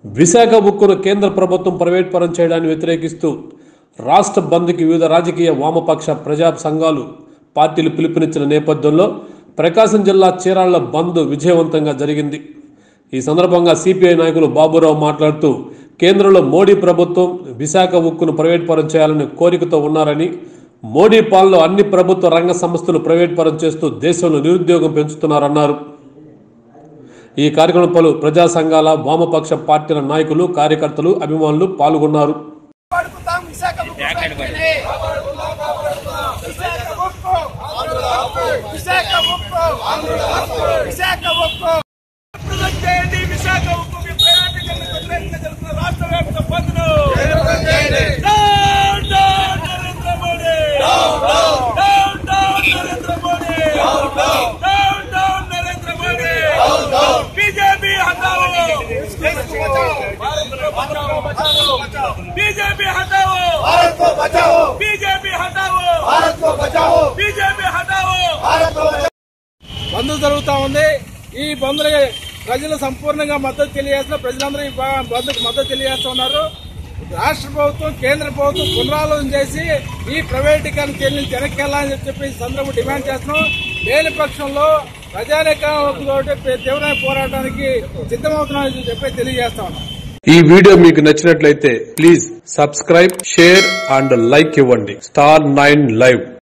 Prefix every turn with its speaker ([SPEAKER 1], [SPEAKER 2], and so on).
[SPEAKER 1] విశాఖ ఉక్కును కేంద్ర ప్రభుత్వం ప్రైవేట్ పరం చేయడాన్ని వ్యతిరేకిస్తూ రాష్ట్ర బంద్కి వివిధ రాజకీయ వామపక్ష ప్రజా సంఘాలు పార్టీలు పిలుపునిచ్చిన నేపథ్యంలో ప్రకాశం జిల్లా చీరాళ్ల బంద్ విజయవంతంగా జరిగింది। ఈ సందర్భంగా సిపిఐ నాయకులు బాబురావు మాట్లాడుతూ కేంద్రంలో మోడీ ప్రభుత్వం విశాఖ ఉక్కును ప్రైవేట్ పరం చేయాలని కోరికతో ఉన్నారని, మోడీ పాలనలో అన్ని ప్రభుత్వ రంగ సంస్థలు ప్రైవేట్ పరం చేస్తూ దేశంలో నిరుద్యోగం పెంచుతున్నారన్నారు। ఈ కార్యక్రమం పలు ప్రజా సంఘాల వామపక్ష పార్టీల నాయకులు, కార్యకర్తలు, అభిమానులు పాల్గొన్నారు।
[SPEAKER 2] बीजेपी हटाओ, भारत को बचाओ, बीजेपी हटाओ, भारत को बचाओ, बीजेपी हटाओ, भारत को बचाओ। బంద్ జరుగుతా ఉంది। ఈ బంద్ ప్రజలు సంపూర్ణంగా మద్దతు తెలియజేస్తున్న ప్రజలందరూ ఈ బంద్కు మద్దతు తెలియజేస్తున్నారు। రాష్ట్ర ప్రభుత్వం, కేంద్ర ప్రభుత్వం పునరాలోచన చేసి ఈ ప్రైవేటీకరణ చర్యలు వెనక్కెళ్లాలని చెప్పి సందర్భంగా డిమాండ్ చేస్తున్నాం। లేని పక్షంలో ప్రజానీకంతో తీవ్రమైన పోరాటానికి సిద్ధమవుతున్నామని చెప్పి తెలియజేస్తా ఉన్నాం।
[SPEAKER 1] ఈ వీడియో మీకు నచ్చినట్లయితే please subscribe, share and like ఇవ్వండి। Star 9 Live।